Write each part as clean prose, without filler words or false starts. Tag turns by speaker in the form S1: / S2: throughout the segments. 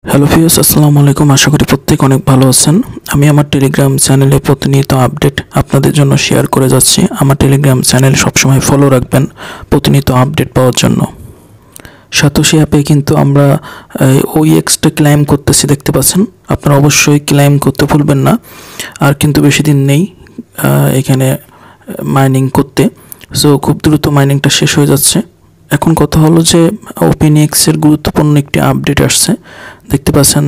S1: Hello viewers, আসসালামু আলাইকুম। আশা করি প্রত্যেকে অনেক ভালো আছেন। আমি আমার টেলিগ্রাম চ্যানেলে প্রতিনিয়ত আপডেট আপনাদের জন্য শেয়ার করে যাচ্ছি। আমার টেলিগ্রাম চ্যানেল সবসময় ফলো রাখবেন প্রতিনিয়ত আপডেট পাওয়ার জন্য। সাতোশি অ্যাপে কিন্তু আমরা ওইএক্সটা ক্লাইম করতেছি, দেখতে পাচ্ছেন। আপনারা অবশ্যই ক্লাইম করতে ভুলবেন না। আর কিন্তু বেশি দিন নেই এখানে মাইনিং করতে, সো খুব দ্রুত মাইনিংটা শেষ হয়ে যাচ্ছে। এখন কথা হলো যে OpenEX এর গুরুত্বপূর্ণ একটি আপডেট আসছে, দেখতে পাচ্ছেন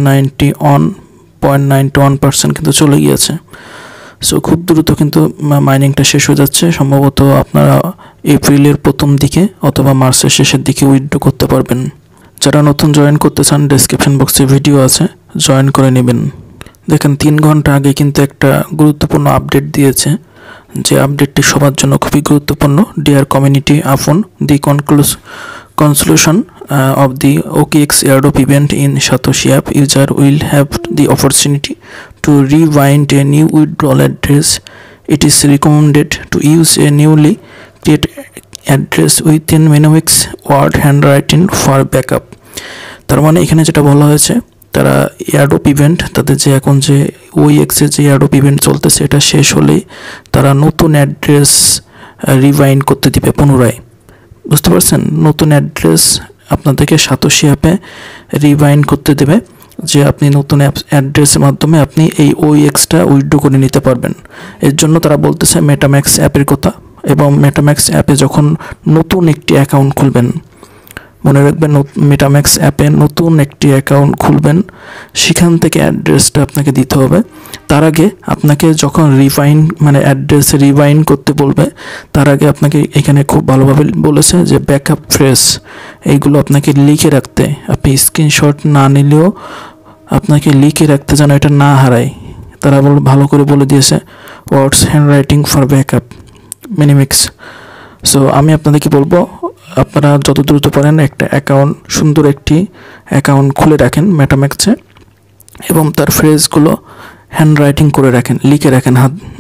S1: 91.91% কিন্তু চলে গিয়েছে। সো খুব দ্রুত কিন্তু মাইনিংটা শেষ হয়ে যাচ্ছে। সম্ভবত আপনারা এপ্রিলের প্রথম দিকে অথবা মার্চের শেষের দিকে উইথড্র করতে পারবেন। যারা নতুন জয়েন করতে চান, ডেসক্রিপশন বক্সে ভিডিও আছে, জয়েন করে নেবেন। দেখেন 3 ঘন্টা আগে কিন্তু একটা গুরুত্বপূর্ণ আপডেট দিয়েছে, যে আপডেটটি সবার জন্য খুবই গুরুত্বপূর্ণ। ডিয়ার কমিউনিটি, আপন দি conclusion of the OKX airdrop event in Satoshi app, user will have the opportunity to rewind a new withdrawal address. It is recommended to use a newly created address within OpenEX word handwriting for backup. তার মানে এখানে যেটা বলা হয়েছে, তারা airdrop event, তাদের যে এখন যে ওইএক্সের যে এয়ারড্রপ ইভেন্ট চলতেছে, এটা শেষ হলেই তারা নতুন অ্যাড্রেস রিভাইন্ড করতে দিবে পুনরায়। বুঝতে পারছেন? নতুন অ্যাড্রেস আপনাদেরকে সাতোশি অ্যাপে রিভাইন্ড করতে দেবে, যে আপনি নতুন অ্যাড্রেসের মাধ্যমে আপনি এই ওইএক্সটা উইথড্র করে নিতে পারবেন। এর জন্য তারা বলতেছে মেটাম্যাক্স অ্যাপের কথা। এবং মেটাম্যাক্স অ্যাপে যখন নতুন একটি অ্যাকাউন্ট খুলবেন, মনে রাখবেন, মেটাম্যাক্স অ্যাপে নতুন একটি অ্যাকাউন্ট খুলবেন, সেখান থেকে অ্যাড্রেসটা আপনাকে দিতে হবে। তার আগে আপনাকে যখন অ্যাড্রেস রিভাইন্ড করতে বলবে, তার আগে আপনাকে এখানে খুব ভালোভাবে বলেছে যে ব্যাকআপ ফ্রেজ এইগুলো আপনাকে লিখে রাখতে, আপনি স্ক্রিনশট না নিলেও আপনাকে লিখে রাখতে যেন এটা না হারায়। তারা ভালো করে বলে দিয়েছে ওয়ার্ডস হ্যান্ডরাইটিং ফর ব্যাকআপ মিনিমিক্স। সো আমি আপনাদেরকে বলবো, আপনারা যত দ্রুত পারেন একটা অ্যাকাউন্ট, সুন্দর একটি অ্যাকাউন্ট খুলে রাখেন মেটাম্যাক্সে, এবং তার ফ্রেজগুলো হ্যান্ড রাইটিং করে রাখেন, লিখে রাখেন,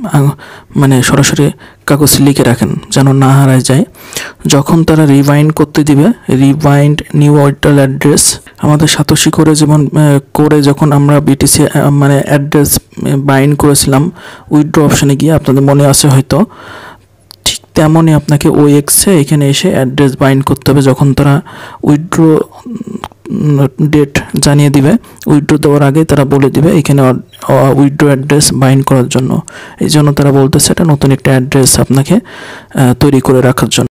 S1: সরাসরি কাগজে লিখে রাখেন যেন না হারায় যায়। যখন তারা রিভাইন্ড করতে দিবে, রিভাইন্ড নিউ উইথড্রল অ্যাড্রেস, আমাদের সাতোশি করে যখন আমরা বিটিসি অ্যাড্রেস বাইন্ড করেছিলাম উইথড্র অপশানে গিয়ে, আপনাদের মনে আছে হয়তো, তেমনই আপনাকে ওইএক্সে এখানে এসে অ্যাড্রেস বাইন্ড করতে হবে। যখন তারা উইথড্র ডেট জানিয়ে দিবে, উইথড্র দেওয়ার আগে তারা বলে দিবে এখানে উইথড্র অ্যাড্রেস বাইন্ড করার জন্য। এই জন্য তারা বলতেছে এটা নতুন একটা অ্যাড্রেস আপনাকে তৈরি করে রাখার জন্য।